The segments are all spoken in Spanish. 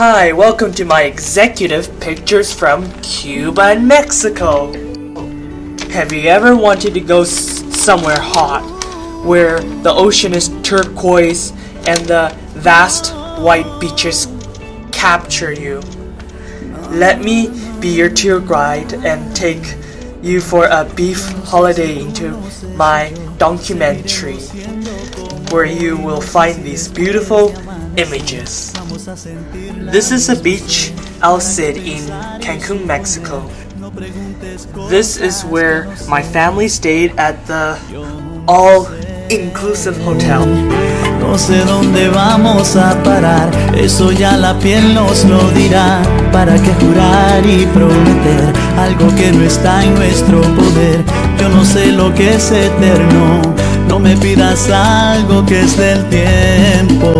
Hi, welcome to my executive pictures from Cuba and Mexico. Have you ever wanted to go somewhere hot, where the ocean is turquoise and the vast white beaches capture you? Let me be your tour guide and take you for a brief holiday into my documentary, where you will find these beautiful images. This is the beach El Cid in Cancun, Mexico. This is where my family stayed at the all-inclusive hotel. No sé dónde vamos a parar, eso ya la piel nos lo dirá. ¿Para qué jurar y prometer algo que no está en nuestro poder? Yo no sé lo que es eterno, no me pidas algo que es del tiempo.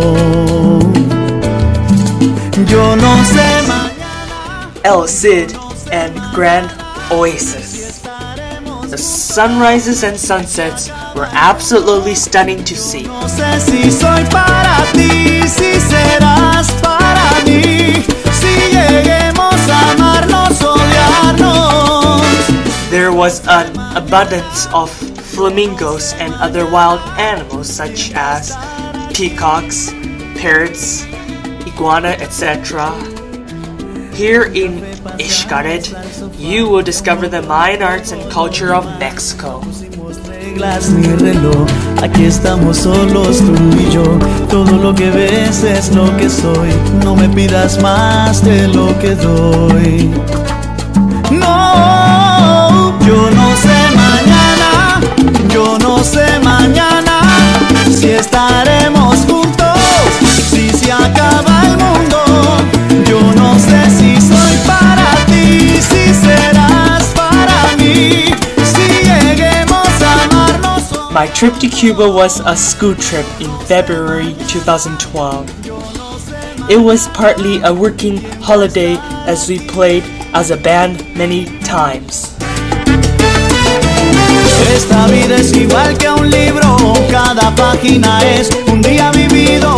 Yo no sé mañana. El Cid and Grand Oasis. The sunrises and sunsets were absolutely stunning to see. No sé si soy para ti, si serás para mí, si lleguemos a amarnos, odiarnos. There was an abundance of flamingos and other wild animals such as peacocks, parrots, iguana, etc. Here in Xcaret, you will discover the Mayan arts and culture of Mexico. Reglas ni reloj, aquí estamos solos tú y yo. Todo lo que ves es lo que soy. No me pidas más de lo que doy. No, yo no sé mañana, yo no sé mañana si estaremos juntos, si se acaba el mundo. Yo no sé si soy para ti, si serás para mí, si lleguemos a amarnos. My trip to Cuba was a school trip in February 2012. It was partly a working holiday as we played as a band many times. Esta vida es igual que un libro, cada página es un día vivido.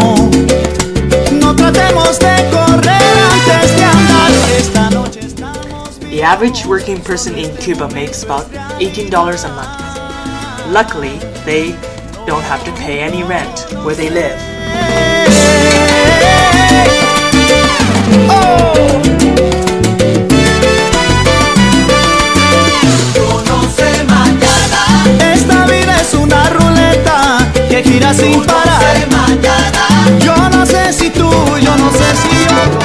No tratemos de correr antes de andar. Esta noche estamos. The average working person in Cuba makes about $18 a month. Luckily, they don't have to pay any rent where they live. Yo no sé mañana. Esta vida es una ruleta que gira sin parar. Yo no sé si tú, yo no sé si yo.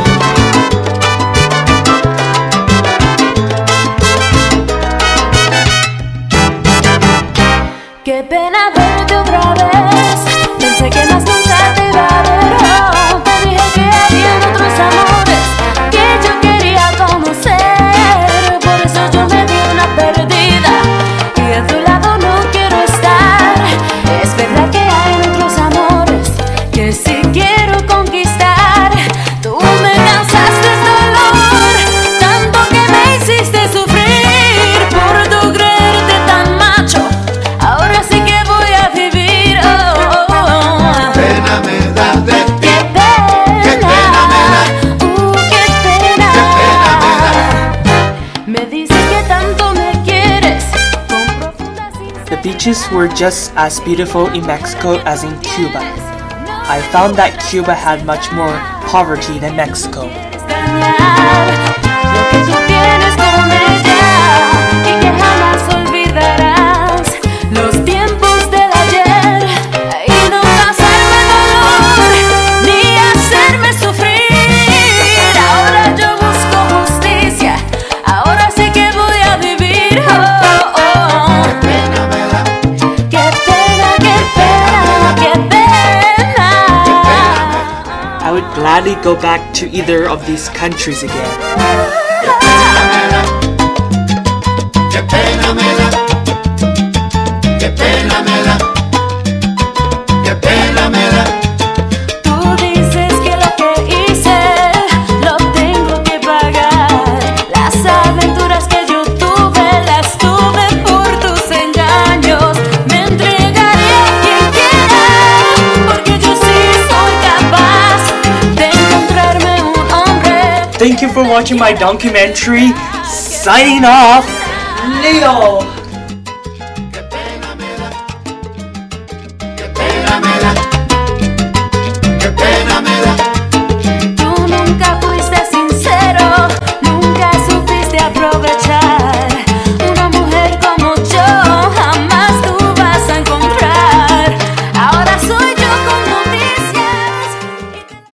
Qué pena verte otra vez. Pensé que más nunca te iba a ver. Oh, te dije que había otros amores que yo quería conocer. Por eso yo me di una perdida y a tu lado no quiero estar. Es verdad que hay otros amores que sí quiero conquistar. Tú me causaste dolor, tanto que me hiciste sufrir por tu creerte tan macho. Ahora sí que voy a vivir. Pena me da de ti. Qué pena me da. Qué pena me da. Me dices que tanto me quieres con profunda sinceridad. The beaches were just as beautiful in Mexico as in Cuba. I found that Cuba had much more poverty than Mexico. Extrañar lo que tú tienes con ella y que jamás olvidarás los tiempos del ayer y no causarme dolor ni hacerme sufrir. Ahora yo busco justicia, ahora sí que voy a vivir. Qué pena me da. Qué pena, qué pena, qué pena. I would gladly go back to either of these countries again. Qué pena me da. Qué pena me da. Qué pena me da. Tú dices que lo que hice lo tengo que pagar. Las aventuras que yo tuve las tuve por tus engaños. Me entregaré a quien quiera, porque yo sí soy capaz de encontrar Thank you for watching my documentary. Signing off, Leo.